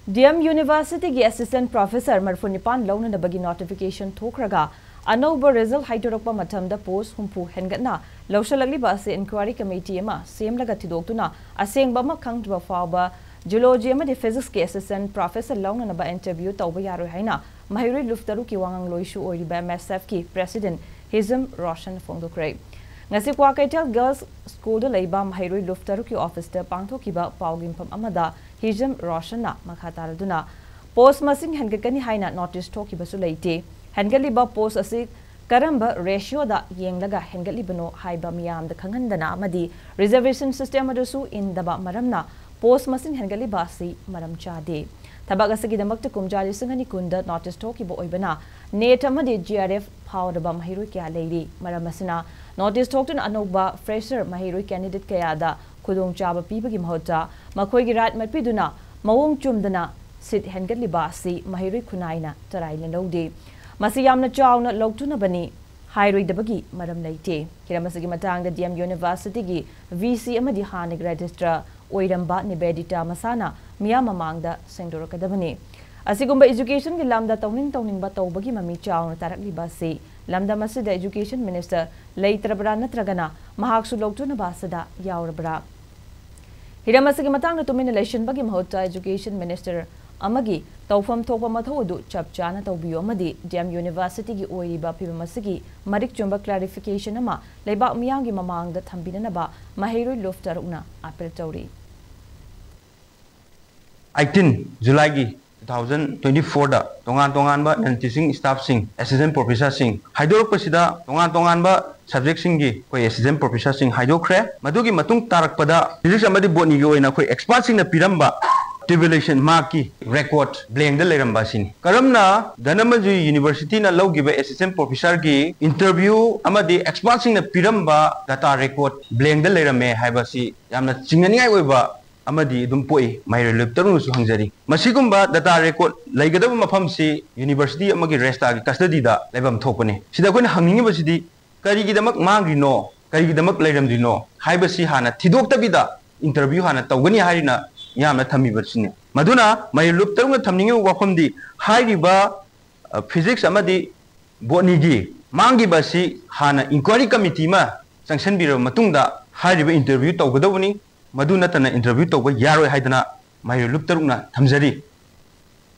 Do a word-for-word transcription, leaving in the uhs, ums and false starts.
D M University की Assistant Professor Marfunipan Lounaba notification Tokraga Anoba result Hydropa Matamda post Humpu hengatna lousillakliba ase inquiry committee ma same laga tidokuna asengba khangdriba phaoba Zoology Amadi Physic की Assistant Professor Lounaba interview tauba yaroi haina Maheiroi Lup taru ki wangang loishu oiriba M S F की President Hizam Roshan Fongdokre ngasi Kwakaitel Girls School da leiba Maheiroi Lup taru ki office da Pangthokpa Yaroi amada Hizam Roshan na makataraduna post masing hengakani haina notice talki basu leite hengatliba post asi karamba ratio da yenglaga hengatlibano haiba miyam da khanghandana amadi reservation system adusu indaba maramna post masing hengatliba asi maram chade thabak asigi damakta kumjali singani kunda notice talki bo oibana net amadi G R F phaoba Maheiroi kya leiri maram asina notice talktun anoba fresher Maheiroi candidate kaya da khudong chaba pibagi mahota makhoi gi rat matpiduna mawong chumdana sit hengatliba asi Maheiroi khunaina taraina lode masi yamna chawna logtuna bani hairi dabagi maram leite kiramasigi matangda D M University gi V C amadi hanig registrar oiramba nibedita masana miyam mamangda sengdorakadabani asigumba education gi lamda tawning tawning ba tawbagi mami chawna tarakliba se lamda masida education minister leitrabra natragana mahaksu logtuna basada yaurabra hiramasigi matangda tumin election bagi mahota education minister amagi tawfam thokpa mathodu chapchana tawbiyo amadi D M University gi oiriba pibamasigi marik chumba clarification ama leibak miyamgi mamangda thambinanaba Maheiroi Lup tarukna appeal tawri eighteen July gi twenty twenty-four da tongan tongan ba teaching staff sing assistant professor sing haidorok pasida tongan tongan ba subject sing gi koi assistant professor sing haidokre madugi matung tarak pada physics amadi botany gi oina koi expert sing na piramba Tribulation Maki record blank the Leramba Sin. Karamna, Danamaju University na low give assistant professor ki interview amadi expansing the Piramba data record blank the Lerame Habasi Yamna Chingani Weba Amadi Dumpoi, Maheiroi Lup Tarun Hangjari. Masikumba data record Lagadam Mapamsi University Amagi Resta custody da Lebam Topone. Sidakun hanging University Karigidamak Mangino, Karigidamak Leram Dino, Habasi Hana, Tidok Tabida, interview Hana Tawani Harina. Yamna thami barsine maduna Maheiroi Lup tarunga thamninge wafamdi hairiba physics amadi botany gi mangi basi hana inquiry committee ma sanction biro matungda hairiba interview tawgadawni maduna tana interview tawba yaroi haidana Maheiroi Lup tarunga thamjari